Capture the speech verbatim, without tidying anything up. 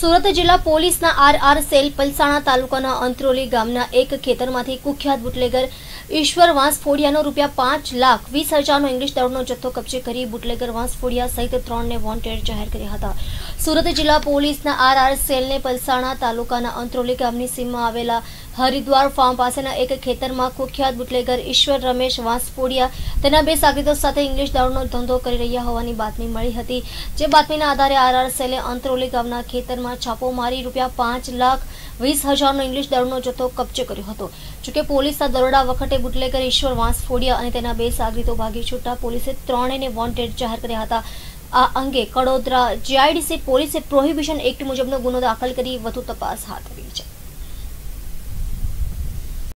સુરત જિલ્લા પોલીસના R R cell Palsana તાલુકાના અંત્રોલી ગામના એક ખેતરમાંથી કુખ્યાત બુટલેગર ઈશ્વર વાંસફોડિયાનો રૂપિયા પાંચ લાખ વીસ હજારનો ઇંગ્લિશ દારૂનો જથ્થો કબજે કરી બુટલેગર વાંસફોડિયા સહિત ત્રણને વોન્ટેડ જાહેર કર્યા હતા. સુરત જિલ્લા પોલીસના આર આર સેલને પલસાણા તાલુકાના અંત્રોલી ગામની સીમમાં આવેલા હરિદ્વાર ફાર્મ પાસેના એક ખેતરમાં કુખ્યાત બુટલેગર ઈશ્વર રમેશ વાંસફોડિયા તેના બે સાગરીતો સાથે ઇંગ્લિશ દારૂનો ધંધો કરી રહ્યા હોવાની બાતમી મળી હતી. જે બાતમીના આધારે આર આર સેલે અંત્રોલી ગામના ખેતરમાં છાપો મારી રૂપિયા પાંચ લાખ વીસ હજારનો ઇંગ્લિશ દારૂનો જથ્થો કબજે કર્યો હતો. જોકે પોલીસના દરોડા વખતે બુટલેગર ઈશ્વર વાંસફોડિયા અને તેના બે સાગરીતો ભાગી છૂટતા પોલીસે ત્રણેયને વોન્ટેડ જાહેર કર્યા હતા. આ અંગે Kadodara G I D C પોલીસે પ્રોહિબિશન એક્ટ મુજબનો ગુનો દાખલ કરી વધુ તપાસ હાથ ધરી.